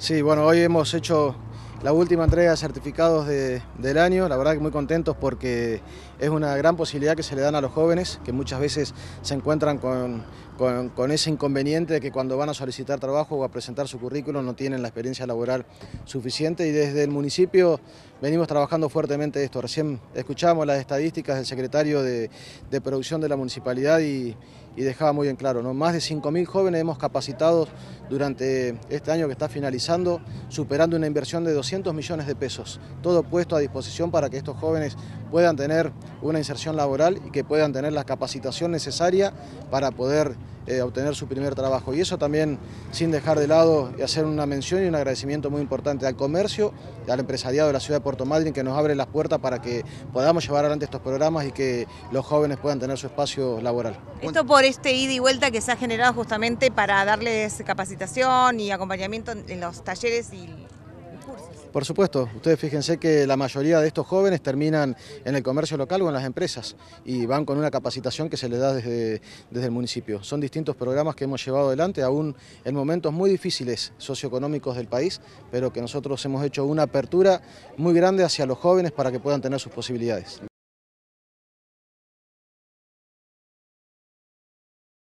Sí, bueno, hoy hemos hecho la última entrega de certificados del año, la verdad que muy contentos porque es una gran posibilidad que se le dan a los jóvenes que muchas veces se encuentran con ese inconveniente de que cuando van a solicitar trabajo o a presentar su currículum no tienen la experiencia laboral suficiente, y desde el municipio venimos trabajando fuertemente esto. Recién escuchamos las estadísticas del secretario de producción de la municipalidad y dejaba muy bien claro, ¿no? Más de 5.000 jóvenes hemos capacitado durante este año que está finalizando, superando una inversión de 200 millones de pesos, todo puesto a disposición para que estos jóvenes puedan tener una inserción laboral y que puedan tener la capacitación necesaria para poder obtener su primer trabajo. Y eso también sin dejar de lado y hacer una mención y un agradecimiento muy importante al comercio y al empresariado de la ciudad de Puerto Madryn, que nos abre las puertas para que podamos llevar adelante estos programas y que los jóvenes puedan tener su espacio laboral. Esto por este ida y vuelta que se ha generado justamente para darles capacitación y acompañamiento en los talleres y cursos. Por supuesto, ustedes fíjense que la mayoría de estos jóvenes terminan en el comercio local o en las empresas y van con una capacitación que se les da desde el municipio. Son distintos programas que hemos llevado adelante, aún en momentos muy difíciles socioeconómicos del país, pero que nosotros hemos hecho una apertura muy grande hacia los jóvenes para que puedan tener sus posibilidades.